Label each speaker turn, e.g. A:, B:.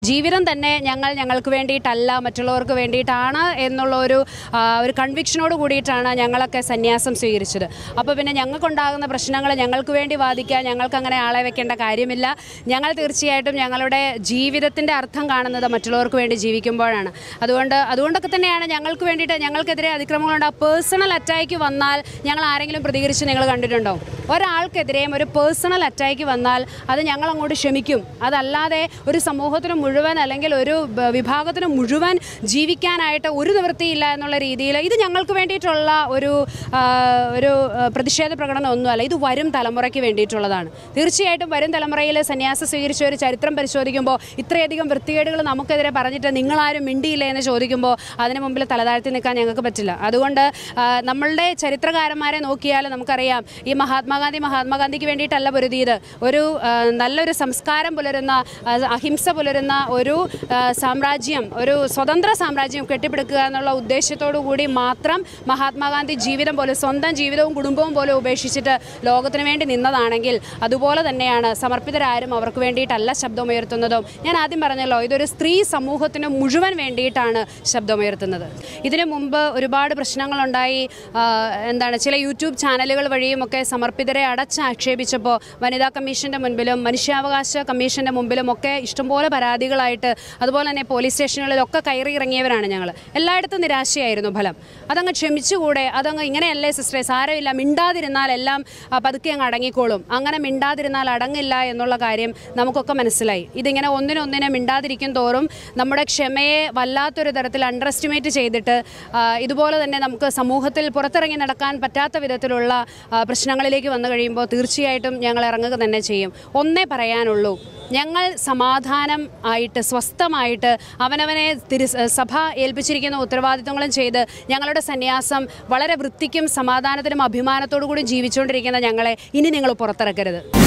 A: ജീവിതം തന്നെ ഞങ്ങൾക്ക് വേണ്ടിയിട്ടല്ല മറ്റുള്ളവർക്ക് വേണ്ടിയിട്ടാണ് എന്നുള്ള ഒരു കൺവിക്ഷനോട് കൂടിയിട്ടാണ് ഞങ്ങളൊക്കെ സന്യാസം സ്വീകരിച്ചത്. അപ്പോൾ പിന്നെ ഞങ്ങൾക്കുണ്ടാകുന്ന പ്രശ്നങ്ങൾ ഞങ്ങൾക്ക് വേണ്ടി വാദിക്കാൻ ഞങ്ങൾക്കങ്ങനെ ആളെ വെക്കേണ്ട കാര്യമില്ല. ഞങ്ങൾ തീർച്ചയായിട്ടും ഞങ്ങളുടെ ജീവിതത്തിൻ്റെ അർത്ഥം കാണുന്നത് മറ്റുള്ളവർക്ക് വേണ്ടി ജീവിക്കുമ്പോഴാണ്. അതുകൊണ്ടൊക്കെ തന്നെയാണ് ഞങ്ങൾക്ക് വേണ്ടിയിട്ട് ഞങ്ങൾക്കെതിരെ അതിക്രമങ്ങളുണ്ട്. പേഴ്സണൽ അറ്റാക്ക് വന്നാൽ ഞങ്ങൾ ആരെങ്കിലും പ്രതികരിച്ച് നിങ്ങൾ കണ്ടിട്ടുണ്ടോ? ഒരാൾക്കെതിരെയും ഒരു പേഴ്സണൽ അറ്റാക്ക് വന്നാൽ അത് ഞങ്ങൾ അങ്ങോട്ട് ക്ഷമിക്കും. അതല്ലാതെ ഒരു സമൂഹത്തിന് മുഴുവൻ അല്ലെങ്കിൽ ഒരു വിഭാഗത്തിന് മുഴുവൻ ജീവിക്കാനായിട്ട് ഒരു നിവൃത്തിയില്ല എന്നുള്ള രീതിയിൽ ഇത് ഞങ്ങൾക്ക് വേണ്ടിയിട്ടുള്ള ഒരു പ്രതിഷേധ പ്രകടനം ഒന്നുമല്ല. ഇത് വരും തലമുറയ്ക്ക് വേണ്ടിയിട്ടുള്ളതാണ്. തീർച്ചയായിട്ടും വരും തലമുറയിൽ സന്യാസം സ്വീകരിച്ച ഒരു ചരിത്രം പരിശോധിക്കുമ്പോൾ ഇത്രയധികം വൃത്തികേടുകൾ നമുക്കെതിരെ പറഞ്ഞിട്ട് നിങ്ങളാരും മിണ്ടിയില്ല എന്ന് ചോദിക്കുമ്പോൾ അതിന് മുമ്പിൽ തലതാഴ്ത്തി നിൽക്കാൻ ഞങ്ങൾക്ക് പറ്റില്ല. അതുകൊണ്ട് നമ്മളുടെ ചരിത്രകാരന്മാരെ നോക്കിയാൽ നമുക്കറിയാം ഈ മഹാത്മാഗാന്ധിക്ക് വേണ്ടിയിട്ടല്ല പൊരുതിയത്. ഒരു നല്ലൊരു സംസ്കാരം പുലരുന്ന അഹിംസ പുലരുന്ന ഒരു സാമ്രാജ്യം, ഒരു സ്വതന്ത്ര സാമ്രാജ്യം കെട്ടിപ്പടുക്കുക എന്നുള്ള ഉദ്ദേശത്തോടു കൂടി മാത്രം മഹാത്മാഗാന്ധി ജീവിതം പോലെ സ്വന്തം ജീവിതവും കുടുംബവും പോലെ ഉപേക്ഷിച്ചിട്ട് ലോകത്തിന് വേണ്ടി നിന്നതാണെങ്കിൽ അതുപോലെ തന്നെയാണ് സമർപ്പിതരാരും അവർക്ക് വേണ്ടിയിട്ടല്ല ശബ്ദമുയർത്തുന്നതും. ഞാൻ ആദ്യം പറഞ്ഞല്ലോ, ഇതൊരു സ്ത്രീ സമൂഹത്തിന് മുഴുവൻ വേണ്ടിയിട്ടാണ് ശബ്ദമുയർത്തുന്നത്. ഇതിനു മുമ്പ് ഒരുപാട് പ്രശ്നങ്ങളുണ്ടായി. ചില യൂട്യൂബ് ചാനലുകൾ വഴിയും ഒക്കെ സമർപ്പിതരെ അടച്ചാക്ഷേപിച്ചപ്പോൾ വനിതാ കമ്മീഷൻ്റെ മുൻപിലും മനുഷ്യാവകാശ കമ്മീഷൻ്റെ മുമ്പിലും ഒക്കെ ഇഷ്ടംപോലെ പരാതികളായിട്ട് അതുപോലെ തന്നെ പോലീസ് സ്റ്റേഷനുകളിലൊക്കെ കയറി ഇറങ്ങിയവരാണ് ഞങ്ങൾ. എല്ലായിടത്തും നിരാശയായിരുന്നു ഫലം. അതങ്ങ് ക്ഷമിച്ചുകൂടെ? അതങ്ങ് ഇങ്ങനെയല്ലേ സിസ്റ്ററെ, സാരമില്ല, മിണ്ടാതിരുന്നാൽ എല്ലാം പതുക്കെ അങ്ങ് അടങ്ങിക്കോളും. അങ്ങനെ മിണ്ടാതിരുന്നാൽ അടങ്ങില്ല എന്നുള്ള കാര്യം നമുക്കൊക്കെ മനസ്സിലായി. ഇതിങ്ങനെ ഒന്നിനൊന്നിനെ മിണ്ടാതിരിക്കും തോറും നമ്മുടെ ക്ഷമയെ വല്ലാത്തൊരു തരത്തിൽ അണ്ടർ എസ്റ്റിമേറ്റ് ചെയ്തിട്ട് ഇതുപോലെ തന്നെ നമുക്ക് സമൂഹത്തിൽ പുറത്തിറങ്ങി നടക്കാൻ പറ്റാത്ത വിധത്തിലുള്ള പ്രശ്നങ്ങളിലേക്ക് വന്നു കഴിയുമ്പോൾ തീർച്ചയായിട്ടും ഞങ്ങൾ ഇറങ്ങുക തന്നെ ചെയ്യും. ഒന്നേ പറയാനുള്ളൂ, ഞങ്ങൾ സമാധാനം ആയിട്ട് സ്വസ്ഥമായിട്ട് അവനവനെ സഭ ഏൽപ്പിച്ചിരിക്കുന്ന ഉത്തരവാദിത്വങ്ങളും ചെയ്ത് ഞങ്ങളുടെ സന്യാസം വളരെ വൃത്തിക്കും സമാധാനത്തിനും അഭിമാനത്തോടു കൂടി ജീവിച്ചുകൊണ്ടിരിക്കുന്ന ഞങ്ങളെ ഇനി നിങ്ങൾ പുറത്തിറക്കരുത്.